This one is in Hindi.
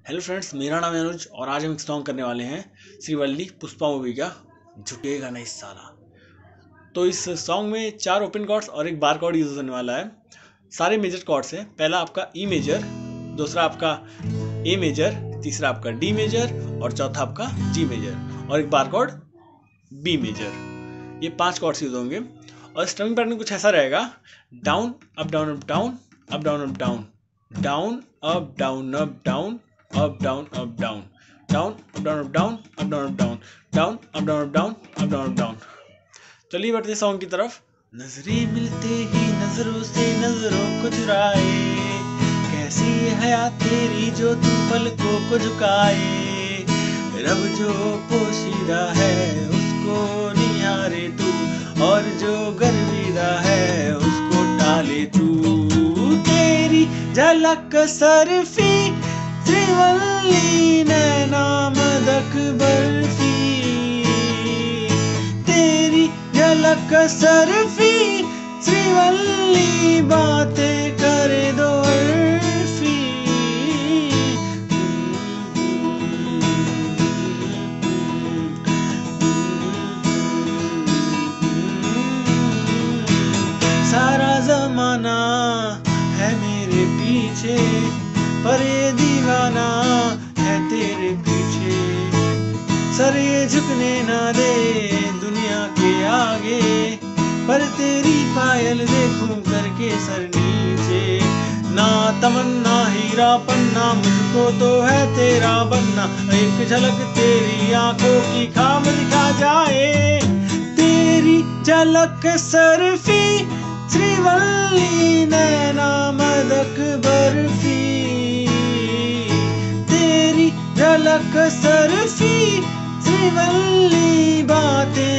हेलो फ्रेंड्स, मेरा नाम है अनुज और आज हम एक सॉन्ग करने वाले हैं श्रीवल्ली पुष्पा मूवी का झुकेगा नहीं साला। तो इस सॉन्ग में 4 ओपन कॉर्ड्स और एक बार कॉर्ड यूज होने वाला है। सारे मेजर कॉर्ड्स हैं। पहला आपका ई मेजर, दूसरा आपका ए मेजर, तीसरा आपका डी मेजर और चौथा आपका जी मेजर और एक बार कॉर्ड बी मेजर। ये 5 कॉर्ड्स यूज होंगे और स्ट्रमिंग पैटर्न कुछ ऐसा रहेगा: down up down up down, up down up down, down up down up down, up down up down, down up down up down, up down up down, down up down up down, up down up down। चलिए बढ़ते सॉन्ग की तरफ। नजरें मिलते ही नजरों से नजरों को चुराए, कैसी हया तेरी जो तू पलकों को झुकाए। रब जो पोशीदा है उसको निहारे तू, और जो गर्विदा है उसको टाले तू। तेरी झलक सरफी श्रीवल्ली नैना मदक बर्फी, तेरी झलक सरफी श्रीवल्ली बातें करे दो अर्फी। सारा जमाना है मेरे पीछे, पर ये दीवाना है तेरे पीछे। सर ये झुकने ना दे दुनिया के आगे, पर तेरी पायल देखूं करके सर नीचे। ना तमन्ना हीरा पन्ना, मुझको तो है तेरा बनना। एक झलक तेरी आंखों की खाम दिखा जाए, तेरी झलक सरफी श्रीवल्ली नैना मदक बर्फी। झलक सरफी श्रीवल्ली बातें